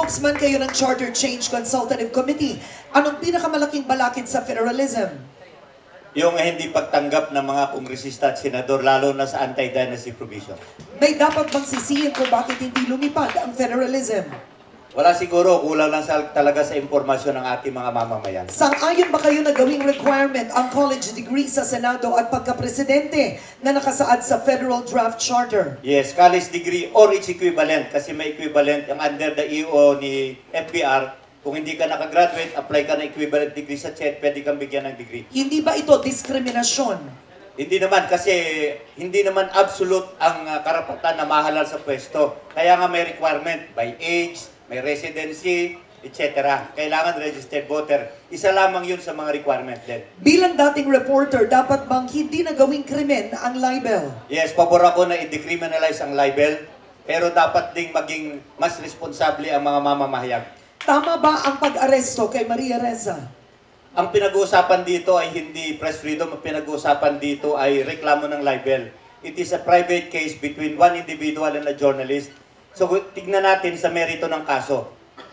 Spokesman kayo ng Charter Change Consultative Committee. Anong pinakamalaking balakid sa federalism? Yung hindi pagtanggap ng mga kongresista at senador, lalo na sa anti-dynasty provision. May dapat bang sisihin kung bakit hindi lumipad ang federalism? Wala siguro, kulang lang talaga sa impormasyon ng ating mga mamamayan. Sang-ayon ba kayo na gawing requirement ang college degree sa Senado at pagka-presidente na nakasaad sa Federal Draft Charter? Yes, college degree or its equivalent, kasi may equivalent yung under the EO ni FBR. Kung hindi ka nakagraduate, apply ka na equivalent degree sa CHED, pwede kang bigyan ng degree. Hindi ba ito diskriminasyon? Hindi naman, kasi hindi naman absolute ang karapatan na mahalal sa pwesto. Kaya nga may requirement by age, may residency, etc. Kailangan registered voter. Isa lamang yun sa mga requirement din. Bilang dating reporter, dapat bang hindi na gawing krimen ang libel? Yes, pabor ako na i-decriminalize ang libel, pero dapat ding maging mas responsable ang mga mamamahayag. Tama ba ang pag-aresto kay Maria Reza? Ang pinag-uusapan dito ay hindi press freedom, ang pinag-uusapan dito ay reklamo ng libel. It is a private case between one individual and a journalist. So, tignan natin sa merito ng kaso.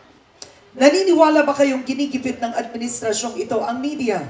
Naniniwala ba kayong ginigipit ng administrasyong ito ang media?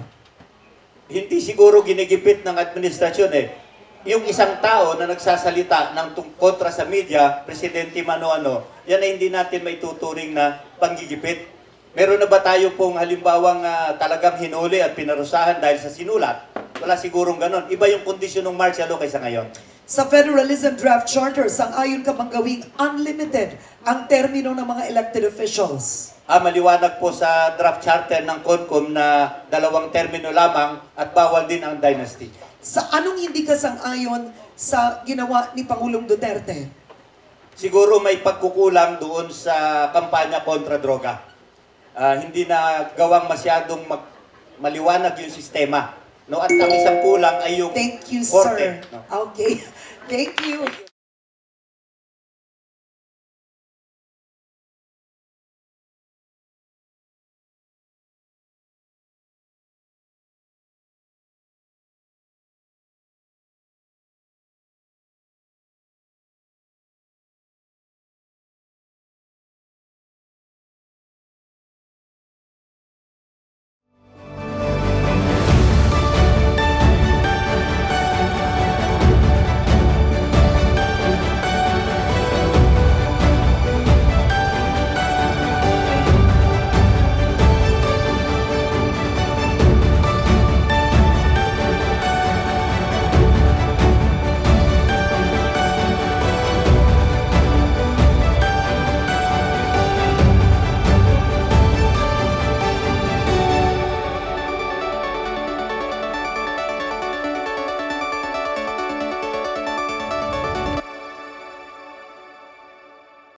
Hindi siguro ginigipit ng administrasyon eh. Yung isang tao na nagsasalita ng kontra sa media, presidente mano-ano, yan ay hindi natin may tuturing na panggigipit. Meron na ba tayo pong halimbawang talagang hinuli at pinarusahan dahil sa sinulat? Wala sigurong ganon. Iba yung kondisyon ng martial law kaysa ngayon. Sa Federalism Draft Charter, sang-ayon ka bang gawing unlimited ang termino ng mga elected officials? Maliwanag po sa draft charter ng CONCOM na 2 termino lamang at bawal din ang dynasty. Sa anong hindi ka sang-ayon sa ginawa ni Pangulong Duterte? Siguro may pagkukulang doon sa kampanya kontra droga. Hindi na gawang masyadong maliwanag yung sistema. No? At ang isang kulang ay yung Thank you, korte. sir. No? Okay. Thank you.